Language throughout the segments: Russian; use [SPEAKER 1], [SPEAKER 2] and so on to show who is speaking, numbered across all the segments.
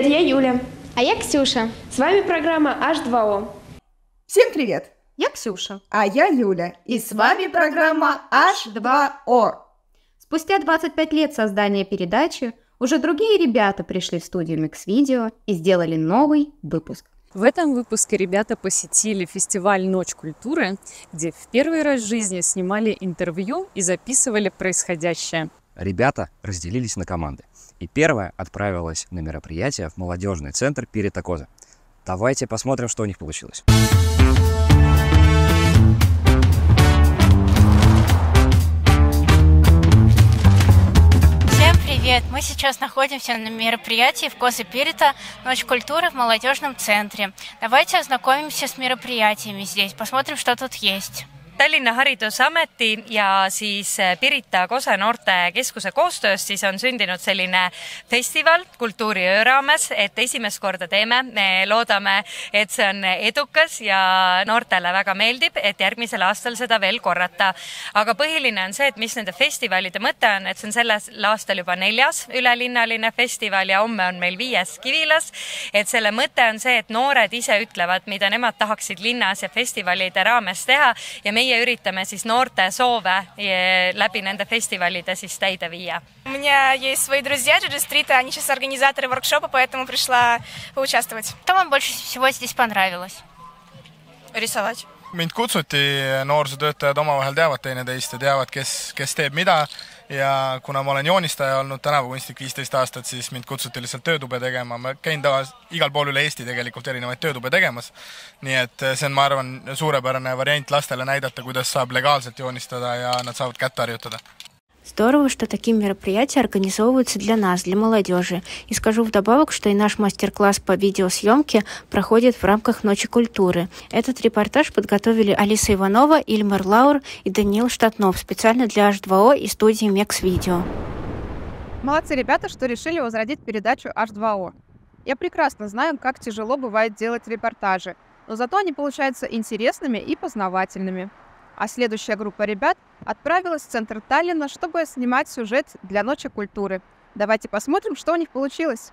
[SPEAKER 1] я Юля.
[SPEAKER 2] А я Ксюша.
[SPEAKER 1] С вами программа H2O.
[SPEAKER 3] Всем привет!
[SPEAKER 2] Я Ксюша.
[SPEAKER 3] А я Юля. И с вами программа H2O.
[SPEAKER 2] Спустя 25 лет создания передачи уже другие ребята пришли в студию Mix-Video и сделали новый выпуск.
[SPEAKER 4] В этом выпуске ребята посетили фестиваль «Ночь культуры», где в первый раз в жизни снимали интервью и записывали происходящее.
[SPEAKER 5] Ребята разделились на команды, и первая отправилась на мероприятие в молодежный центр Перетокоза. Давайте посмотрим, что у них получилось.
[SPEAKER 6] Привет! Мы сейчас находимся на мероприятии в Козе Перета «Ночь культуры» в молодежном центре. Давайте ознакомимся с мероприятиями здесь, посмотрим, что тут есть.
[SPEAKER 7] Tallinna Haridusameti ja siis Pirita Kose noortekeskuse koostöös siis on sündinud selline festival kultuuriöö raames, et esimest korda teeme. Me loodame, et see on edukas ja noortele väga meeldib, et järgmisel aastal seda veel korrata. Aga põhiline on see, et mis nende festivalide mõte on, et see on sellel aastal juba 4. ülelinnaline festival ja homme on meil 5. Kivilas. Et selle mõte on see, et noored ise ütlevad, mida nemad tahaksid linnas ja festivalide raames teha ja meie üritame siis noorte soove läbi nende festivalide siis täide viia.
[SPEAKER 8] У меня есть свои друзья Джиджи Стрита, они сейчас организаторы воркшопа, поэтому пришла поучаствовать.
[SPEAKER 6] Что вам больше всего здесь понравилось?
[SPEAKER 8] Рисовать.
[SPEAKER 9] Mind kutsuti, noorsootöötajad omavahel teavad teineteist ja teavad, kes teeb mida. Ja kuna ma olen joonistaja olnud tänavukunstnik 15 aastat, siis mind kutsuti lihtsalt töötube tegema. Ma käin igal pool üle Eesti tegelikult erinevaid töötube tegemas. Nii et see on, ma arvan, suurepärane variant lastele näidata, kuidas saab legaalselt joonistada ja nad saavad kätte harjutada.
[SPEAKER 10] Здорово, что такие мероприятия организовываются для нас, для молодежи. И скажу вдобавок, что и наш мастер-класс по видеосъемке проходит в рамках Ночи культуры. Этот репортаж подготовили Алиса Иванова, Ильмар Лаур и Даниил Штатнов специально для H2O и студии Mix-Video.
[SPEAKER 3] Молодцы ребята, что решили возродить передачу H2O. Я прекрасно знаю, как тяжело бывает делать репортажи, но зато они получаются интересными и познавательными. А следующая группа ребят отправилась в центр Таллина, чтобы снимать сюжет для Ночи культуры. Давайте посмотрим, что у них получилось.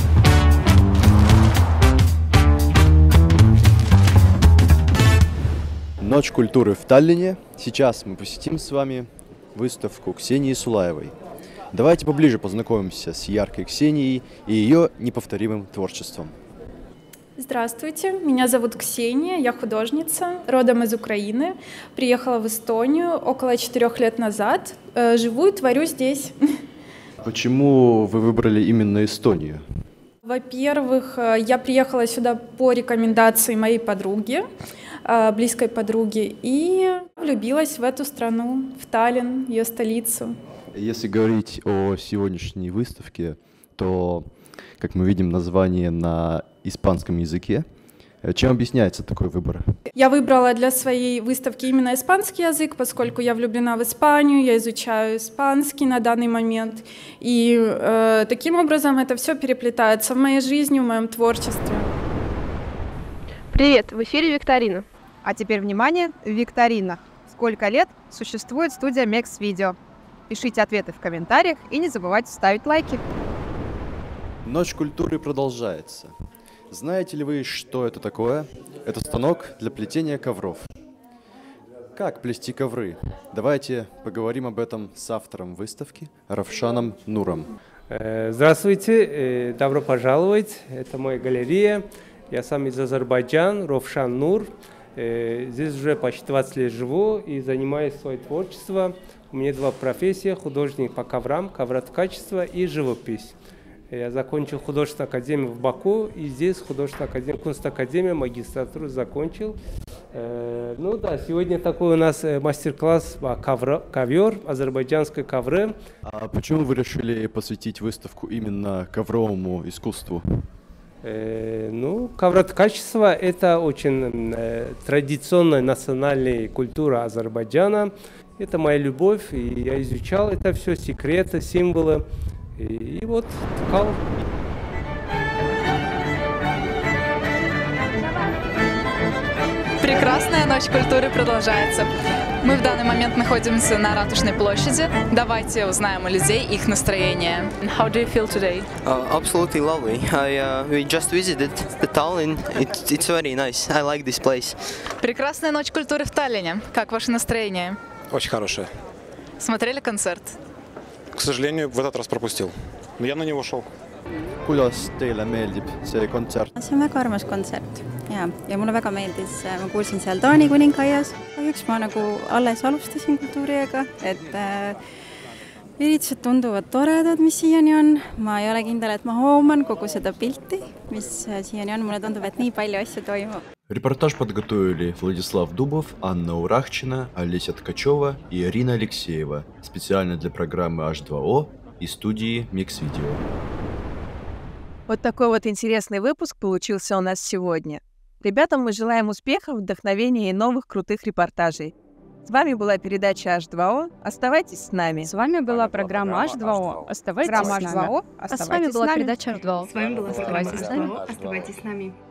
[SPEAKER 11] Ночь культуры в Таллине. Сейчас мы посетим с вами выставку Ксении Сулаевой. Давайте поближе познакомимся с яркой Ксенией и ее неповторимым творчеством.
[SPEAKER 12] Здравствуйте, меня зовут Ксения, я художница, родом из Украины, приехала в Эстонию около 4 лет назад, живу и творю здесь.
[SPEAKER 11] Почему вы выбрали именно Эстонию?
[SPEAKER 12] Во-первых, я приехала сюда по рекомендации моей подруги, близкой подруги, и влюбилась в эту страну, в Таллин, ее столицу.
[SPEAKER 11] Если говорить о сегодняшней выставке, то, как мы видим, название на испанском языке. Чем объясняется такой выбор?
[SPEAKER 12] Я выбрала для своей выставки именно испанский язык, поскольку я влюблена в Испанию, я изучаю испанский на данный момент. И таким образом это все переплетается в моей жизни, в моем творчестве.
[SPEAKER 1] Привет, в эфире викторина.
[SPEAKER 3] А теперь, внимание, викторина. Сколько лет существует студия Mix-Video? Пишите ответы в комментариях и не забывайте ставить лайки.
[SPEAKER 11] Ночь культуры продолжается. Знаете ли вы, что это такое? Это станок для плетения ковров. Как плести ковры? Давайте поговорим об этом с автором выставки Равшаном Нуром.
[SPEAKER 13] Здравствуйте, добро пожаловать. Это моя галерея. Я сам из Азербайджана, Равшан Нур. Здесь уже почти 20 лет живу и занимаюсь своим творчеством. У меня 2 профессии: художник по коврам, ковроткачество и живопись. Я закончил художественную академию в Баку, и здесь художественную академию, Кунстакадемию, магистратуру закончил. Ну да, сегодня такой у нас мастер-класс по ковер, азербайджанской ковры.
[SPEAKER 11] А почему вы решили посвятить выставку именно ковровому искусству?
[SPEAKER 13] Ну, ковроткачество – это очень традиционная национальная культура Азербайджана. Это моя любовь, и я изучал это все, секреты, символы. И вот ткал.
[SPEAKER 14] Прекрасная ночь культуры продолжается. Мы в данный момент находимся на Ратушной площади. Давайте узнаем у людей их настроение. How do you feel today?
[SPEAKER 15] Absolutely lovely. We just visited the Tallinn. It's very nice. I like this place.
[SPEAKER 14] Прекрасная ночь культуры в Таллине. Как ваше настроение?
[SPEAKER 16] Очень хорошая.
[SPEAKER 14] Смотрели концерт?
[SPEAKER 16] К сожалению, в этот раз пропустил. Но я на него шел.
[SPEAKER 11] Kuidas teile meeldib see kontsert?
[SPEAKER 17] See on väga armas kontsert ja mulle väga meeldis, ma kuulsin seal Taani kuningaias. Kahjuks ma nagu alles alustasin kultuuriga, üritused tunduvad toredad, mis siiani on. Ma ei ole kindel, et ma hooman kogu seda pilti, mis siiani on. Mulle tundub, et nii palju asju toimub.
[SPEAKER 11] Репортаж подготовили Владислав Дубов, Анна Урахчина, Олеся Ткачева и Ирина Алексеева специально для программы H2O и студии Mix Video.
[SPEAKER 18] Вот такой вот интересный выпуск получился у нас сегодня. Ребятам мы желаем успехов, вдохновения и новых крутых репортажей. С вами была передача H2O. Оставайтесь с нами.
[SPEAKER 1] С вами была программа H2O. Оставайтесь с нами.
[SPEAKER 2] А с вами была передача H2O.
[SPEAKER 1] С вами была Оставайтесь с нами. Оставайтесь с нами.